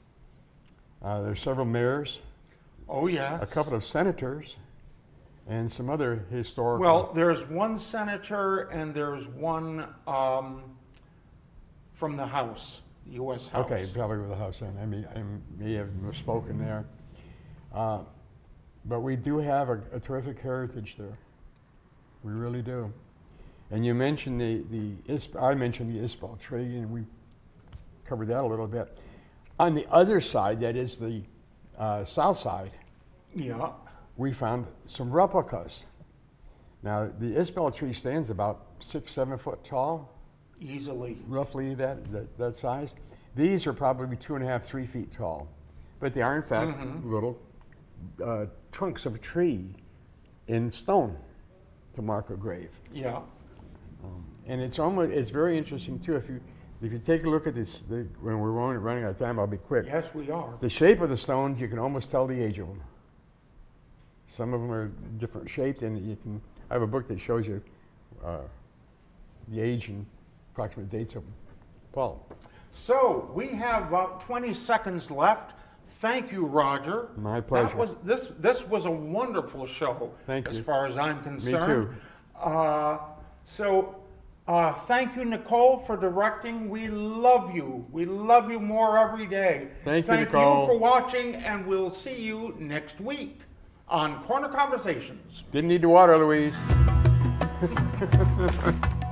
Uh, there's several mayors, Oh, yeah. a couple of senators, and some other historical... Well, there's one senator and there's one um, from the House, the U S House. Okay, probably with the House, then. I may, I may have misspoken there. Uh, but we do have a, a terrific heritage there. We really do. And you mentioned the, the Isp I mentioned the Isbell tree, and we covered that a little bit. On the other side, that is the uh, south side, Yeah. we found some replicas. Now, the Isbell tree stands about six, seven foot tall, Easily. roughly that, that, that size. These are probably two and a half, three feet tall. But they are, in fact, Mhm. little uh, trunks of a tree in stone to mark a grave. Yeah. And it's almost, it's very interesting too, if you, if you take a look at this, the, when we're running, running out of time, I'll be quick. Yes, we are. The shape of the stones, you can almost tell the age of them. Some of them are different shaped, and you can, I have a book that shows you uh, the age and approximate dates of them. Paul. So we have about twenty seconds left. Thank you, Roger. My pleasure. That was, this, this was a wonderful show. Thank as you. far as I'm concerned. too. Uh, so uh, thank you, Nicole, for directing. We love you. We love you more every day. Thank you, Thank Nicole. you for watching, and we'll see you next week on Corner Conversations. Didn't need the water, Louise.